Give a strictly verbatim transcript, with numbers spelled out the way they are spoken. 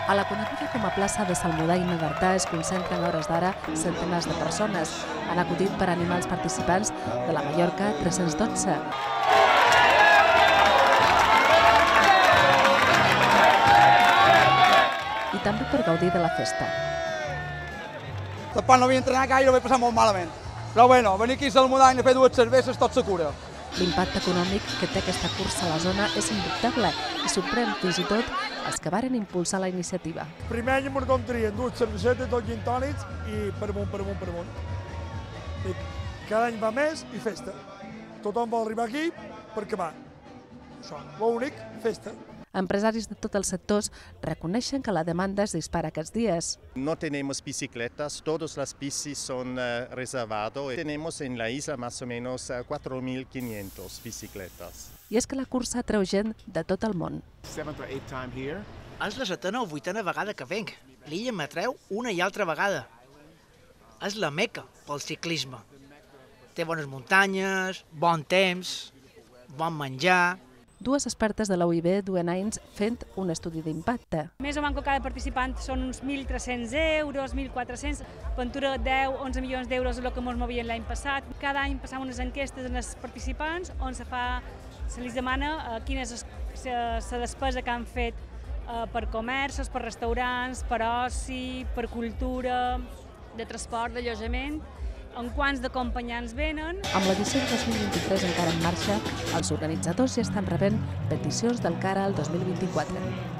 A la coneguda com a plaça de Salmudaina d'Artà es concentren a hores d'ara centenars de persones. Han acudit per animar els participants de la Mallorca tres-cents dotze. I també per gaudir de la festa. Tampoc no havia entrenat gaire, ho he passat molt malament. Però bueno, venir aquí a Salmudaina a fer dues cerveses tot se cura. L'impacte econòmic que té aquesta cursa a la zona és indubtable i sorprèn fins i tot els que varen impulsar la iniciativa. Primer any em trien dues cervesetes, dos gin tònics i per amunt, per amunt, per amunt. Cada any va més i festa. Tothom vol arribar aquí perquè va. Això, l'únic, festa. Empresaris de tots els sectors reconeixen que la demanda es dispara aquests dies. No tenemos bicicletas, todas las bicis son uh, reservadas. Tenemos en la isla más o menos uh, cuatro mil quinientas bicicletas. I és que la cursa atreu gent de tot el món. És la setena o vuitena vegada que venc. L'illa m'atreu una i altra vegada. És la meca pel ciclisme. Té bones muntanyes, bon temps, bon menjar. Dues expertes de la U I B duen anys fent un estudi d'impacte. Més o manco cada participant són uns mil tres-cents euros, mil quatre-cents, Ventura deu a onze milions d'euros és el que ens movien l'any passat. Cada any passam unes enquestes als participants on se fa, se li demana quina és la despesa que han fet per comerços, per restaurants, per oci, per cultura, de transport, d'allotjament, en quants d'acompanyants venen. Amb l'edició dos mil vint-i-tres encara en marxa, els organitzadors ja estan rebent peticions del cara al dos mil vint-i-quatre.